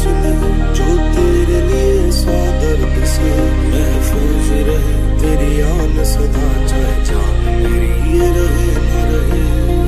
सुने जो तेरे लिए सौ दर्द से महफूज रहे तेरी आन सदा, चाहे जान मेरी ये रहे न रहे।